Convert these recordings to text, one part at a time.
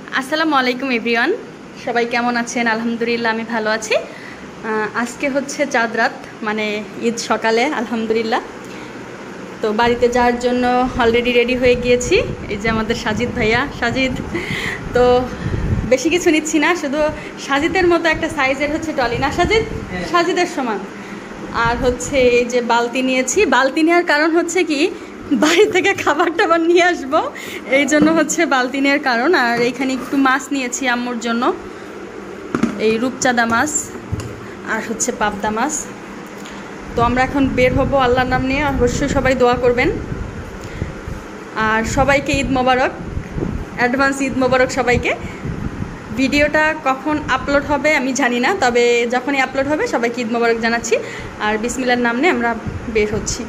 আসসালামু আলাইকুম এভরিওয়ান, সবাই কেমন আছেন? আলহামদুলিল্লাহ আমি ভালো আছি। আজকে হচ্ছে চাঁদ রাত, মানে ঈদ সকালে আলহামদুলিল্লাহ। তো বাড়িতে যাওয়ার জন্য অলরেডি রেডি হয়ে গিয়েছি। এই যে আমাদের সাজিদ ভাইয়া, সাজিদ। তো বেশি কিছু নিচ্ছি না, শুধু সাজিদের মতো একটা সাইজের হচ্ছে টলি, না সাজিদ? সাজিদের সমান। আর হচ্ছে এই যে বালতি নিয়েছি। বালতি নেওয়ার কারণ হচ্ছে কি, বাড়ি থেকে খাবার টাবার নিয়ে আসবো, এই জন্য হচ্ছে বালতি নেওয়ার কারণ। আর এইখানে একটু মাছ নিয়েছি আম্মুর জন্য, এই রূপচাঁদা মাছ আর হচ্ছে পাবদা মাছ। তো আমরা এখন বের হব আল্লাহর নাম নিয়ে। অবশ্যই সবাই দোয়া করবেন। আর সবাইকে ঈদ মোবারক, অ্যাডভান্স ঈদ মোবারক সবাইকে। ভিডিওটা কখন আপলোড হবে আমি জানি না, তবে যখনই আপলোড হবে সবাইকে ঈদ মোবারক জানাচ্ছি। আর বিসমিল্লাহর নাম নিয়ে আমরা বের হচ্ছি।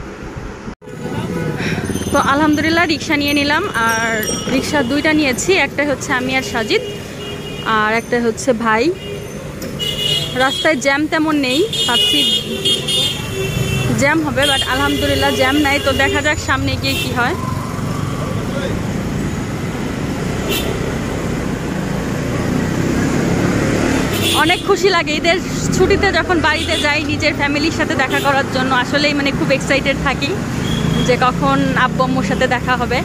তো আলহামদুলিল্লাহ রিক্সা নিয়ে নিলাম। আর রিক্সা দুইটা নিয়েছি, একটা হচ্ছে আমি আর সাজিদ, আর একটা হচ্ছে ভাই। রাস্তায় জ্যাম তেমন নেই, ভাবছি জ্যাম হবে, বাট আলহামদুলিল্লাহ জ্যাম নাই। তো দেখা যাক সামনে গিয়ে কি হয়। অনেক খুশি লাগে ঈদের ছুটিতে যখন বাড়িতে যাই নিজের ফ্যামিলির সাথে দেখা করার জন্য। আসলেই মানে খুব এক্সাইটেড থাকি যে কখন আব্বু আম্মুর সাথে দেখা হবে।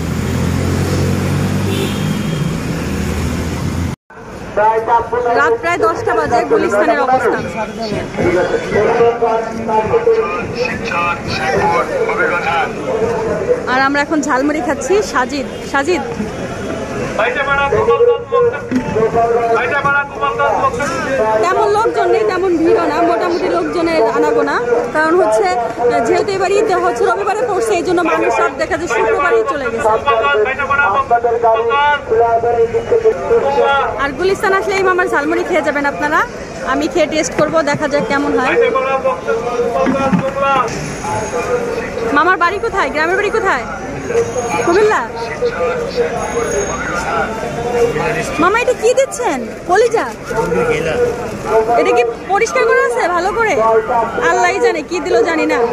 রাত প্রায় 10টা বাজে, গুলিস্তানের অবস্থান। আর আমরা এখন ঝালমুড়ি খাচ্ছি। সাজিদ, সাজিদ তেমন লোকজন নেই, তেমন ভিড়ও না, মোটামুটি লোকজনের আনাগোনা। কারণ হচ্ছে যেহেতু এবার ঈদ হচ্ছে রবিবারে পড়ছে, এই জন্য মানুষ সব দেখা যায় শুক্রবারই চলে গেছে। আর গুলিস্তান আসলে এই মামার ঝালমুড়ি খেয়ে যাবেন আপনারা। আমি খেয়ে টেস্ট করব, দেখা যাক কেমন হয়। মামার বাড়ি কোথায়? গ্রামের বাড়ি কোথায়? কুমিল্লা। মামা এটা কি দিচ্ছেন? কলিজা? এটা কি পরিষ্কার করে আছে ভালো করে? আল্লাহই জানে কি দিল, জানি না।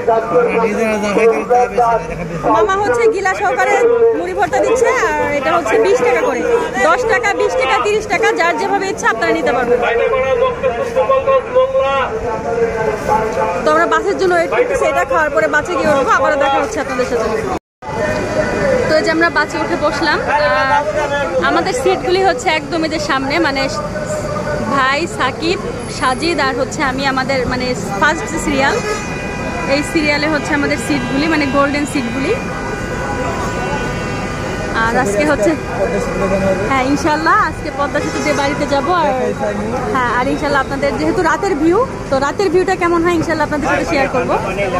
মামা হচ্ছে গিলা সহকারে মুড়ি ভর্তা দিচ্ছে। আর এটা হচ্ছে 20 টাকা করে, 10 টাকা, 20 টাকা, 30 টাকা, যার যেভাবে ইচ্ছা আপনারা নিতে পারবেন। তো আমরা বাসের জন্য ওয়েট করতেছি, এটা খাওয়ার পরে বাসে গিয়ে উঠবো, আবারও দেখা হচ্ছে আপনাদের সাথে। তো এই যে আমরা বাসে উঠে বসলাম। আমাদের সিটগুলি হচ্ছে একদম এদের সামনে, মানে ভাই, সাকিব, সাজিদ আর হচ্ছে আমি। আমাদের মানে ফার্স্ট সিরিয়াল, এই সিরিয়ালে হচ্ছে আমাদের সিটগুলি, মানে গোল্ডেন সিটগুলি। আর আজকে হচ্ছে হ্যাঁ ইনশাল্লাহ আজকে পদ্মা সেতু দিয়ে বাড়িতে যাবো। আর হ্যাঁ, আর ইনশাল্লাহ আপনাদের যেহেতু রাতের ভিউ, তো রাতের ভিউটা কেমন হয় ইনশাল্লাহ আপনাদের সাথে শেয়ার করবো।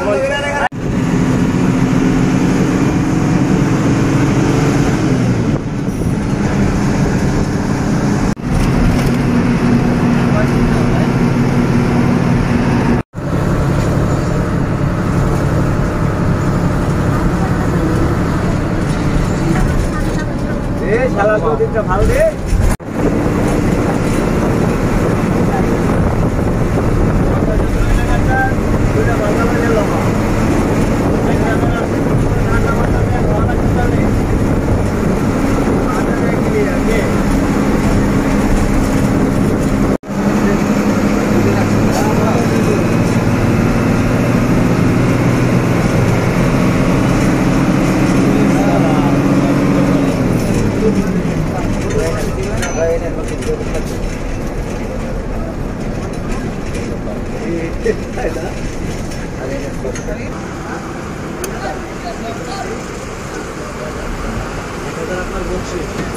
ভালো রে। আপনার বলছি